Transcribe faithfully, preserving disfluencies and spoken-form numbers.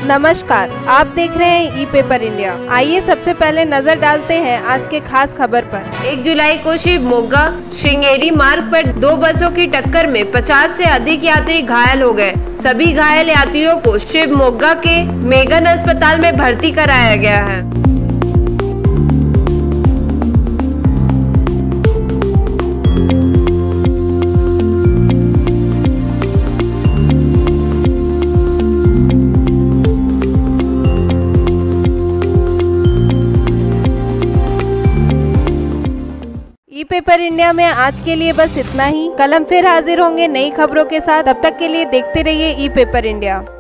नमस्कार, आप देख रहे हैं ई पेपर इंडिया। आइए सबसे पहले नजर डालते हैं आज के खास खबर पर। एक जुलाई को शिवमोगा श्रृंगेरी मार्ग पर दो बसों की टक्कर में पचास से अधिक यात्री घायल हो गए। सभी घायल यात्रियों को शिवमोगा के मेगन अस्पताल में भर्ती कराया गया है। ई पेपर इंडिया में आज के लिए बस इतना ही। कल हम फिर हाजिर होंगे नई खबरों के साथ। तब तक के लिए देखते रहिए ई पेपर इंडिया।